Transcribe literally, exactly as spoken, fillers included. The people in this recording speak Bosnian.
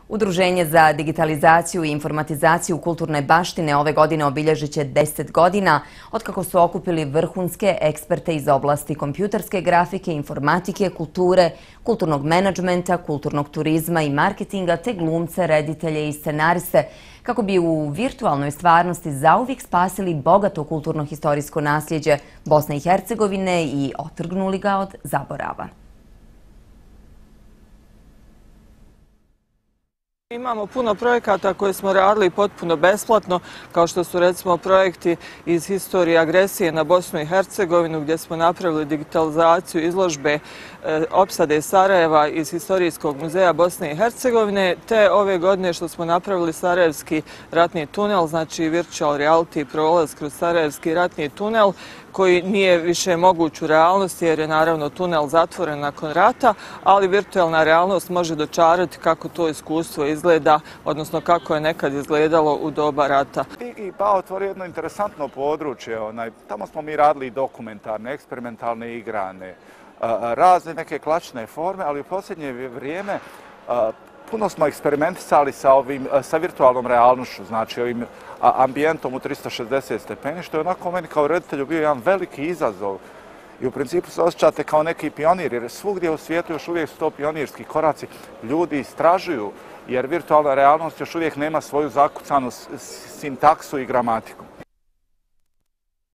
Udruženje za digitalizaciju i informatizaciju kulturne baštine ove godine obilježit će deset godina otkako su okupili vrhunske eksperte iz oblasti kompjuterske grafike, informatike, kulture, kulturnog menadžmenta, kulturnog turizma i marketinga, te glumce, reditelje i scenariste, kako bi u virtualnoj stvarnosti zauvijek spasili bogato kulturno-historijsko nasljeđe Bosne i Hercegovine i otrgnuli ga od zaborava. Imamo puno projekata koje smo radili potpuno besplatno, kao što su recimo projekti iz historije agresije na Bosnu i Hercegovinu, gdje smo napravili digitalizaciju izložbe e, opsade Sarajeva iz Historijskog muzeja Bosne i Hercegovine, te ove godine što smo napravili Sarajevski ratni tunel, znači virtual reality prolaz kroz Sarajevski ratni tunel, koji nije više moguć u realnosti jer je naravno tunel zatvoren nakon rata, ali virtualna realnost može dočarati kako to iskustvo izgleda, odnosno kako je nekad izgledalo u doba rata. I pa otvori jedno interesantno područje, onaj, tamo smo mi radili dokumentarne, eksperimentalne igrane, razne neke klačne forme, ali u posljednje vrijeme puno smo eksperimentisali sa, ovim, sa virtualnom realnošću, znači ovim ambijentom u tristo šezdeset stepeni, što je onako meni kao reditelju bio jedan veliki izazov. I u principu se osjećate kao neki pionir, jer svugdje u svijetu još uvijek su to pionirski koraci. Ljudi istražuju, jer virtualna realnost još uvijek nema svoju zakucanu sintaksu i gramatiku.